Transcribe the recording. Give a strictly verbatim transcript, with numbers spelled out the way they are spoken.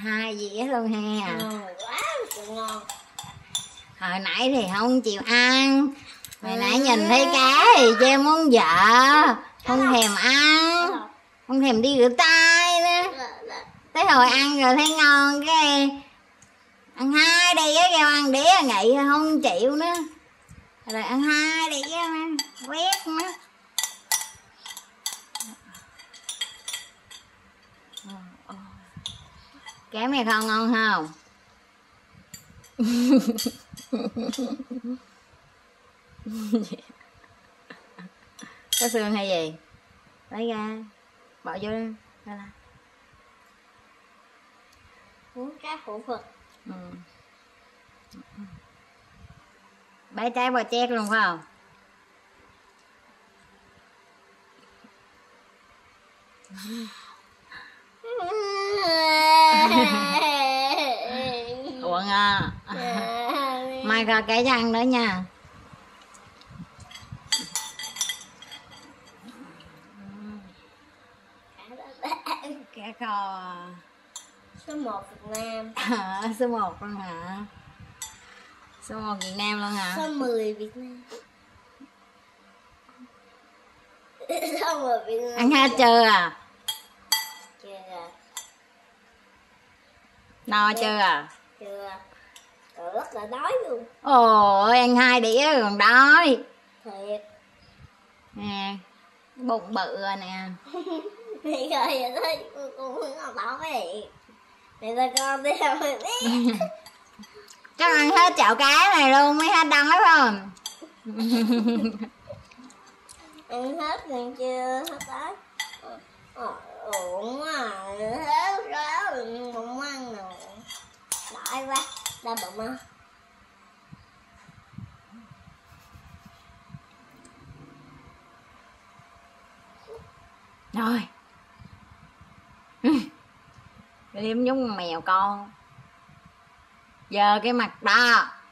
Hai dĩa luôn ha. Ngon quá, ngon. Hồi nãy thì không chịu ăn. Hồi nãy nhìn thấy cá thì che muốn vợ. Không thèm ăn. Không thèm đi rửa tay nữa. Tới hồi ăn rồi thấy ngon cái ăn hai đĩa kêu ăn đĩa nghỉ không chịu nữa. Rồi ăn hai đĩa quét nữa. Kém này không ngon không? Có xương hay gì? Lấy ra bỏ vô đây là Uống cá hủ Phật. ừ. Bẻ trái bò chét luôn phải không? Uống à. Mai coi cái răng nữa nha. Cá kho Số một Việt Nam. à, số một luôn hả? Số một Việt Nam luôn hả? Số mười Việt Nam. Số mười Việt Nam. Ăn hết chưa à? Chưa à. No chưa à? Chưa. Rồi rất là đói luôn. Ôi ăn hai đĩa còn đói. Thiệt. Nè bụng bự rồi nè. Thì rồi vậy thôi, con không còn đói vậy. Thì là con đi đâu mà biết. Chắc ăn hết chảo cá này luôn mới hết đói phải không? Ăn hết còn chưa hết đói. Ổn à, hết rồi không ăn nữa. Đói quá, đau bụng á. Rồi liếm giống con mèo con. Giờ cái mặt đó